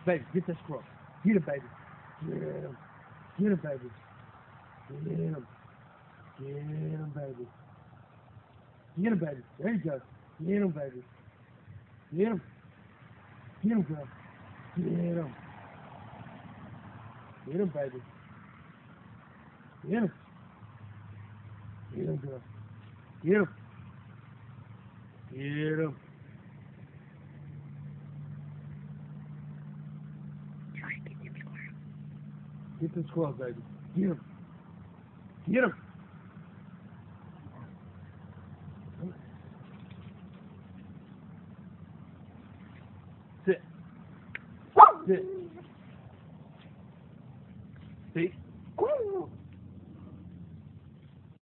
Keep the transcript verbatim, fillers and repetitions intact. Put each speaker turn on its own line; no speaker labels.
Baby, get that squirrel. Get it, baby. Get him. Get him, baby. Get him. Get him, baby. Get him, baby. There you go. Get him, baby. Get him. Get him, girl. Get him. Get him, baby. Get him. Get him, girl. Get him. Get him.
Try and get them squirrel.
Get the squirrel, baby. Get him. Get him. Sit. Sit.